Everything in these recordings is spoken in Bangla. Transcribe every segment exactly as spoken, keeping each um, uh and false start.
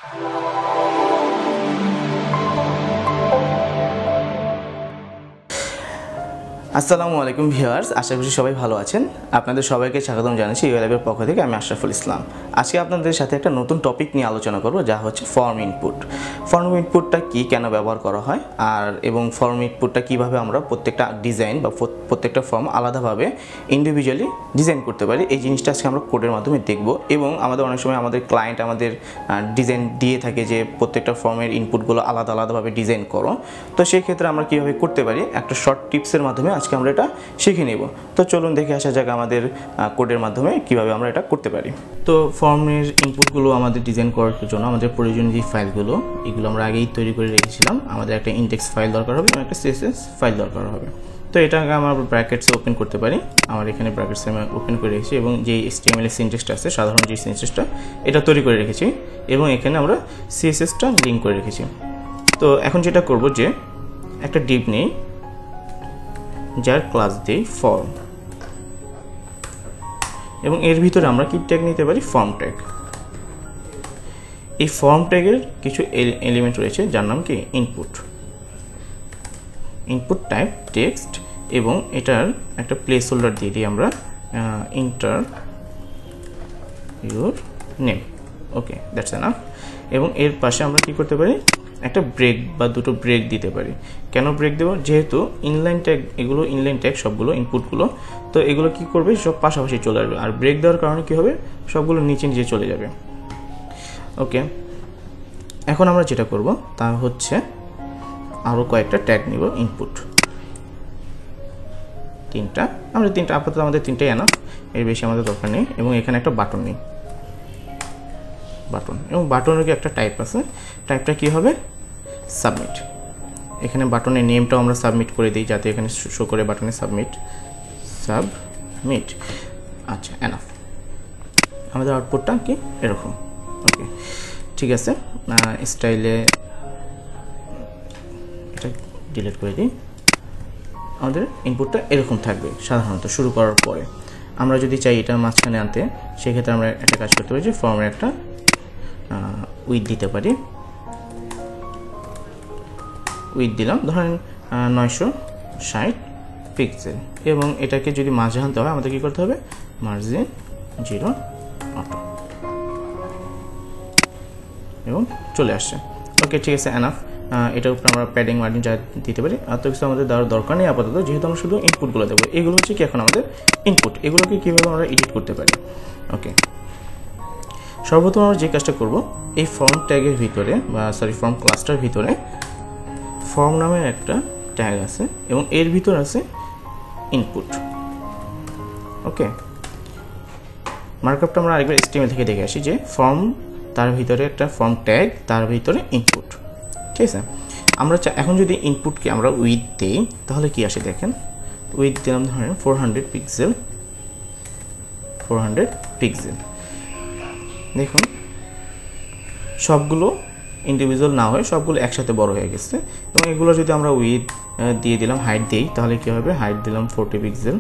আসসালামু আলাইকুম ভিউয়ার্স, আশা করি সবাই ভালো আছেন। আপনাদের সবাইকে স্বাগতম জানাচ্ছি ইউএলএবের পক্ষ থেকে। আমি আশরাফুল ইসলাম। আজকে আপনাদের সাথে একটা নতুন টপিক নিয়ে আলোচনা করব, যা হচ্ছে ফর্ম ইনপুট। ফর্ম ইনপুটটা কি, কেন ব্যবহার করা হয়, আর এবং ফর্ম ইনপুটটা কিভাবে আমরা প্রত্যেকটা ডিজাইন বা প্রত্যেকটা ফর্ম আলাদাভাবে ইন্ডিভিজুয়ালি ডিজাইন করতে পারি, এই জিনিসটা আজকে আমরা কোডের মাধ্যমে দেখব। এবং আমাদের অনেক সময় আমাদের ক্লায়েন্ট আমাদের ডিজাইন দিয়ে থাকে যে প্রত্যেকটা ফর্মের ইনপুটগুলো আলাদা আলাদাভাবে ডিজাইন করো। তো সেই ক্ষেত্রে আমরা কীভাবে করতে পারি একটা শর্ট টিপসের মাধ্যমে আজকে আমরা এটা শিখে নেব। তো চলুন দেখে আসা যাক আমাদের কোডের মাধ্যমে কিভাবে আমরা এটা করতে পারি। তো ফর্মের ইনপুটগুলো আমাদের ডিজাইন করার জন্য আমাদের প্রয়োজনীয় যে ফাইলগুলো, এগুলো আমরা আগেই তৈরি করে রেখেছিলাম। আমাদের একটা ইনডেক্স ফাইল দরকার হবে এবং একটা সিএসএস ফাইল দরকার হবে। তো এটাকে আমরা ব্র্যাকেটসে ওপেন করতে পারি। আমার এখানে ব্র্যাকেটসে আমি ওপেন করে রেখেছি এবং যে এইচটিএমএল এর সিনট্যাক্সটা আছে, সাধারণ যে সিনট্যাক্সটা, এটা তৈরি করে রেখেছি এবং এখানে আমরা সিএসএসটা লিঙ্ক করে রেখেছি। তো এখন যেটা করব যে একটা ডিভ নেই, যার ক্লাস দেই ফর্ম, এবং এর ভিতরে আমরা কি ট্যাগ নিতে পারি, ফর্ম ট্যাগ। এই ফর্ম ট্যাগের কিছু এলিমেন্ট রয়েছে যার নাম কি ইনপুট। ইনপুট টাইপ টেক্সট, এবং এটার একটা প্লেস হোল্ডার দিয়ে দিই আমরা, enter your name. Okay, that's enough. এবং এর পাশে আমরা কি করতে পারি, একটা ব্রেক বা দুটো ব্রেক দিতে পারি। কেন ব্রেক দেবো, যেহেতু ইনলাইন ট্যাগ, এগুলো ইনলাইন ট্যাগ সবগুলো ইনপুটগুলো, তো এগুলো কি করবে, সব পাশাপাশি চলে আসবে। আর ব্রেক দেওয়ার কারণে কি হবে, সবগুলো নিচে নিচে চলে যাবে। ওকে, এখন আমরা যেটা করব তা হচ্ছে আরও কয়েকটা ট্যাগ নিব, ইনপুট তিনটা, আমরা তিনটা আপাতত আমাদের তিনটাই এনাফ, এর বেশি আমাদের দরকার নেই। এবং এখানে একটা বাটন নেই, বাটন, এবং বাটনের একটা টাইপ আছে, টাইপটা কি হবে, সাবমিট। এখানে বাটনের নেমটাও আমরা সাবমিট করে দিই, যাতে এখানে শো করে বাটনে সাবমিট, সাবমিট। আচ্ছা, এনাফ। আমাদের আউটপুটটা কি এরকম। ওকে, ঠিক আছে। স্টাইলে এটা ডিলিট করে দিই। আমাদের ইনপুটটা এরকম থাকবে সাধারণত শুরু করার পরে। আমরা যদি চাই এটা মাঝখানে আনতে, সেক্ষেত্রে আমরা একটা কাজ করতে পারি যে ফর্মের একটা উইথ দিতে পারি। উইথ দিলাম ধরেন নয়শো ষাট পিক্সেল, এবং এটাকে যদি মাঝে আনতে হয় আমাদের কী করতে হবে, মার্জিন জিরো অটো, এবং চলে আসছে। ওকে, ঠিক আছে, এনাফ। এটার উপরে আমরা প্যাডিং মার্জিন যা দিতে পারি, আর তো কিছু আমাদের দেওয়ার দরকার নেই আপাতত, যেহেতু আমরা শুধু ইনপুটগুলো দেবো। এগুলো হচ্ছে কি এখন আমাদের ইনপুট, এগুলোকে কীভাবে আমরা এডিট করতে পারি। ওকে, সর্বপ্রথম আমরা যে কাজটা করব, এই ফর্ম ট্যাগের ভিতরে বা সরি ফর্ম ক্লাসটার ভিতরে ফর্ম নামের একটা ট্যাগ আছে, এবং এর ভিতর আছে ইনপুট। ওকে, মার্কআপটা আমরা আরেকবার এইচটিএমএল থেকে দেখে আসি যে ফর্ম, তার ভিতরে একটা ফর্ম ট্যাগ, তার ভিতরে ইনপুট। ঠিক আছে, আমরা এখন যদি ইনপুটকে আমরা উইথ দিই তাহলে কি আসে দেখেন। উইথ দিলাম ধরেন four hundred pixel, four hundred pixel. দেখুন সবগুলো ইন্ডিভিজুয়াল না হয়ে সবগুলো একসাথে বড় হয়ে গেছে। এবং এগুলো যদি আমরা উইথ দিয়ে দিলাম, হাইট দিই, তাহলে কি হবে, হাইট দিলাম ফোরটি পিক্সেল,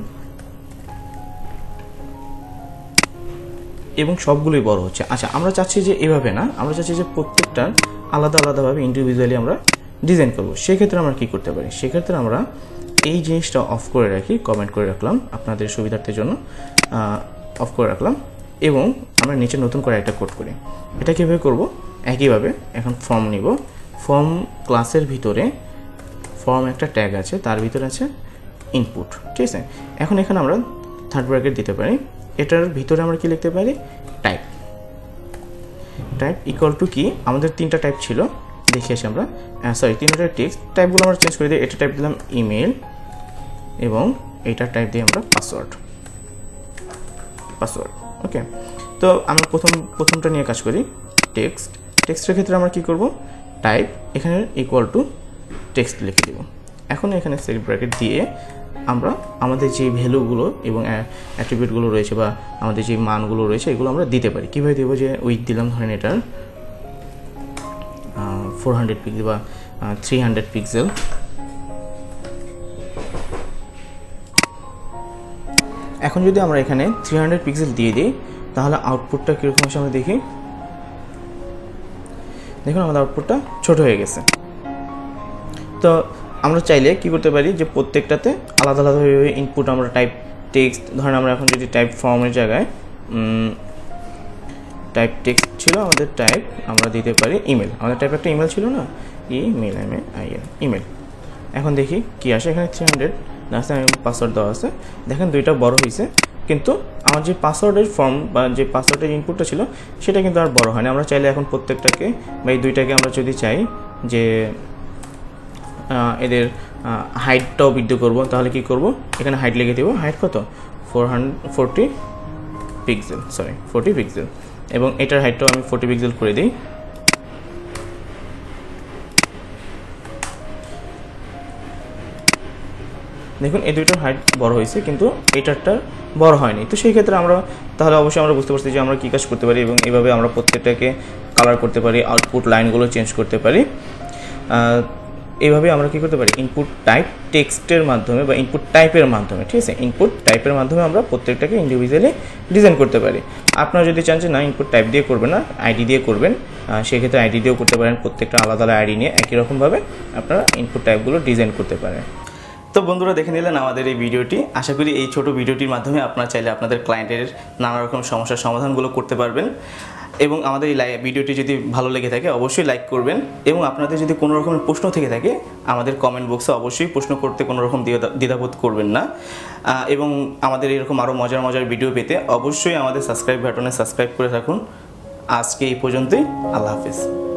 এবং সবগুলোই বড় হচ্ছে। আচ্ছা, আমরা চাচ্ছি যে এভাবে না, আমরা চাচ্ছি যে প্রত্যেকটা আলাদা আলাদাভাবে ইন্ডিভিজুয়ালি আমরা ডিজাইন করবো। সেক্ষেত্রে আমরা কি করতে পারি, সেক্ষেত্রে আমরা এই জিনিসটা অফ করে রাখি, কমেন্ট করে রাখলাম আপনাদের সুবিধার্থের জন্য, অফ করে রাখলাম। এবং আমরা নিচে নতুন করে একটা কোড করি। এটা কীভাবে করবো, একইভাবে এখন ফর্ম নিব, ফর্ম ক্লাসের ভিতরে ফর্ম একটা ট্যাগ আছে, তার ভিতরে আছে ইনপুট। ঠিক আছে, এখন এখানে আমরা থার্ড ব্র্যাকেট দিতে পারি। এটার ভিতরে আমরা কি লিখতে পারি, টাইপ। টাইপ ইকুয়াল টু কি, আমাদের তিনটা টাইপ ছিল, দেখে আসি আমরা, সরি তিনটা টেক্সট। টাইপগুলো আমরা চেঞ্জ করে দিই। এটা টাইপ দিলাম ইমেল, এবং এটা টাইপ দিই আমরা পাসওয়ার্ড, পাসওয়ার্ড। ওকে, তো আমরা প্রথম প্রথমটা নিয়ে কাজ করি, টেক্সট। টেক্সটের ক্ষেত্রে আমরা কি করব, টাইপ এখানে ইকুয়াল টু টেক্সট লিখে দেব। এখন এখানে সেট ব্র্যাকেট দিয়ে আমরা আমাদের যে ভ্যালুগুলো এবং অ্যাট্রিবিউটগুলো রয়েছে বা আমাদের যে মানগুলো রয়েছে এগুলো আমরা দিতে পারি। কীভাবে দেবো, যে উইথ দিলাম ধরেন এটার ফোর হান্ড্রেড পিক্সেল বা থ্রি হান্ড্রেড পিক্সেল, এখন যদি আমরা এখানে থ্রি হান্ড্রেড পিক্সেল দিয়ে দিই তাহলে আউটপুটটা কীরকম আসে আমরা দেখি। দেখুন আমাদের আউটপুটটা ছোট হয়ে গেছে। তো আমরা চাইলে কি করতে পারি যে প্রত্যেকটাতে আলাদা আলাদাভাবে ইনপুট আমরা টাইপ টেক্সট, ধরেন আমরা এখন যদি টাইপ ফর্মের জায়গায় টাইপ টেক্সট ছিল আমাদের টাইপ আমরা দিতে পারি ইমেল। আমাদের টাইপ একটা ইমেল ছিল না, email M A I L email. এখন দেখি কি আসে, এখানে থ্রি হান্ড্রেড পাসওয়ার্ড দেওয়া আছে। দেখেন দুইটা বড় হয়েছে, কিন্তু আমার যে পাসওয়ার্ডের ফর্ম বা যে পাসওয়ার্ডের ইনপুটটা ছিল সেটা কিন্তু আর বড় হয়নি। আমরা চাইলে এখন প্রত্যেকটাকে বা এই দুইটাকে আমরা যদি চাই যে এদের হাইটটাও বৃদ্ধি করব, তাহলে কি করব, এখানে হাইট লিখে দেবো। হাইট কত, four hundred forty pixel, sorry forty pixel, এবং এটার হাইটটাও আমি ফোরটি পিক্সেল করে দিই। দেখুন এই দুইটার হাইট বড় হয়েছে, কিন্তু এটারটা বড় হয়নি। তো সেই ক্ষেত্রে আমরা তাহলে অবশ্যই আমরা বুঝতে পারছি যে আমরা কী কাজ করতে পারি, এবং এইভাবে আমরা প্রত্যেকটাকে কালার করতে পারি, আউটপুট লাইনগুলো চেঞ্জ করতে পারি। এইভাবে আমরা কী করতে পারি, ইনপুট টাইপ টেক্সটের মাধ্যমে বা ইনপুট টাইপের মাধ্যমে, ঠিক আছে, ইনপুট টাইপের মাধ্যমে আমরা প্রত্যেকটাকে ইন্ডিভিজুয়ালি ডিজাইন করতে পারি। আপনারা যদি চান যে না ইনপুট টাইপ দিয়ে করবেন না, আইডি দিয়ে করবেন, সেক্ষেত্রে আইডি দিয়েও করতে পারেন। প্রত্যেকটা আলাদা আলাদা আইডি নিয়ে একই রকমভাবে আপনারা ইনপুট টাইপগুলো ডিজাইন করতে পারেন। তো বন্ধুরা দেখে নিলেন আমাদের এই ভিডিওটি। আশা করি এই ছোট ভিডিওটির মাধ্যমে আপনারা চাইলে আপনাদের ক্লায়েন্টের নানা রকম সমস্যার সমাধানগুলো করতে পারবেন। এবং আমাদের এই ভিডিওটি যদি ভালো লেগে থাকে অবশ্যই লাইক করবেন, এবং আপনাদের যদি কোনো রকমের প্রশ্ন থেকে থাকে আমাদের কমেন্ট বক্সে অবশ্যই প্রশ্ন করতে কোনো রকম দ্বিধাবোধ করবেন না। এবং আমাদের এরকম আরও মজার মজার ভিডিও পেতে অবশ্যই আমাদের সাবস্ক্রাইব বাটনে সাবস্ক্রাইব করে রাখুন। আজকে এই পর্যন্তই, আল্লাহ হাফেজ।